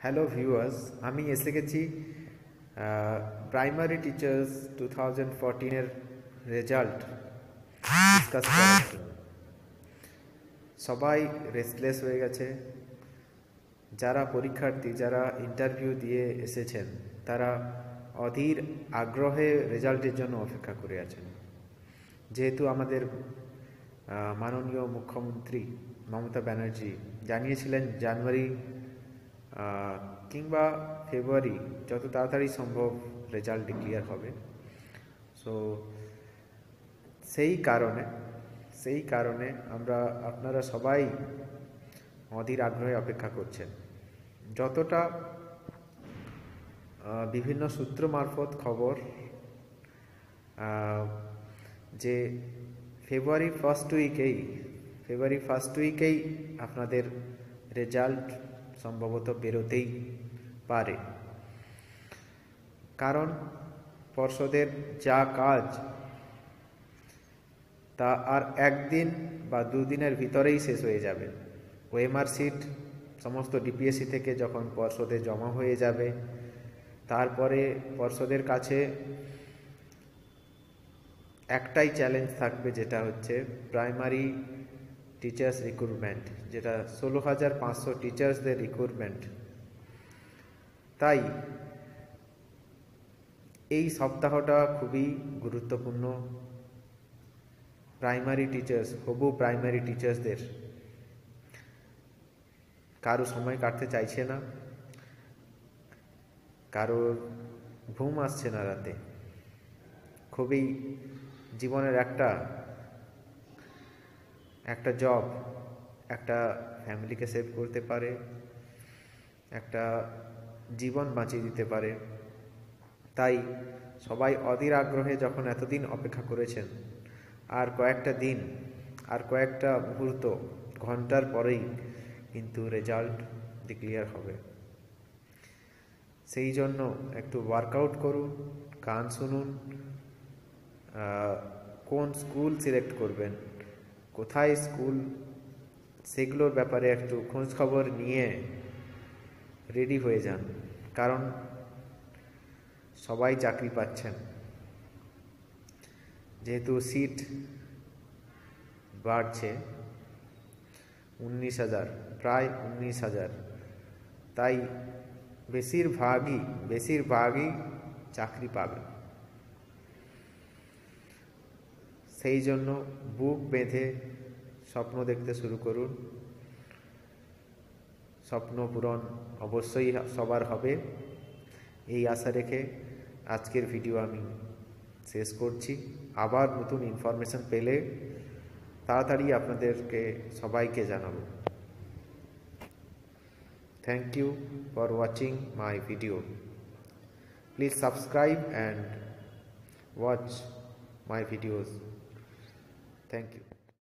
Hello viewers, আমি এসে গেছি প্রাইমারি টিচার্স 2014-এর রেজাল্ট ডিসকাস করার জন্য। সবাই রেস্টলেস হয়ে গেছে। যারা পরীক্ষার্থী, যারা ইন্টারভিউ দিয়ে এসেছেন, তারা অধীর আগ্রহে রেজাল্টের জন্য অপেক্ষা করে আছেন। যেহেতু আমাদের মাননীয় মুখ্যমন্ত্রী মমতা ব্যানার্জি জানিয়েছিলেন জানুয়ারি কিংবা ফেব্রুয়ারি যত তাড়াতাড়ি সম্ভব রেজাল্ট ডিক্লেয়ার হবে। সো সেই কারণে আপনারা সবাই অধীর আগ্রহে অপেক্ষা করছেন। যতটা বিভিন্ন সূত্র মারফত খবর যে ফেব্রুয়ারি ফার্স্ট উইকেই আপনাদের রেজাল্ট সম্ভবত বেরোতেই পারে, কারণ পর্ষদের যা কাজ তা আর একদিন বা দুদিনের ভিতরেই শেষ হয়ে যাবে। ওএমআর সিট সমস্ত ডিপিএসসি থেকে যখন পর্ষদে জমা হয়ে যাবে, তারপরে পর্ষদের কাছে একটাই চ্যালেঞ্জ থাকবে, যেটা হচ্ছে প্রাইমারি টিচার্স রিক্রুটমেন্ট, যেটা 16,500 টিচার্সদের রিক্রুটমেন্ট। তাই এই সপ্তাহটা খুবই গুরুত্বপূর্ণ হবু প্রাইমারি টিচার্সদের। কারো সময় কাটতে চাইছে না, কারোর ঘুম আসছে না রাতে। খুবই জীবনের একটা জব একটা ফ্যামিলিকে সেভ করতে পারে, একটা জীবন বাঁচিয়ে দিতে পারে। তাই সবাই অধীর আগ্রহে যখন এতদিন অপেক্ষা করেছেন, আর কয়েকটা মুহূর্ত, ঘন্টার পরেই কিন্তু রেজাল্ট ডিক্লেয়ার হবে। সেই জন্য একটু ওয়ার্কআউট করুন, গান শুনুন, কোন স্কুল সিলেক্ট করবেন, কোথায় স্কুল, সেগুলোর ব্যাপারে একটু খোঁজ খবর নিয়ে রেডি হয়ে যান। কারণ সবাই চাকরি পাচ্ছেন, যেহেতু সিট বাড়ছে 19,000, প্রায় 19,000, তাই বেশিরভাগই চাকরি পাবে। সেই জন্য বুক বেঁধে স্বপ্ন দেখতে শুরু করুন। স্বপ্ন পূরণ অবশ্যই সবার হবে, এই আশা রেখে আজকের ভিডিও আমি শেষ করছি। আবার নতুন ইনফরমেশন পেলে তাড়াতাড়ি আপনাদেরকে সবাইকে জানাবো। Thank you for watching my video. Please subscribe and watch my videos. Thank you.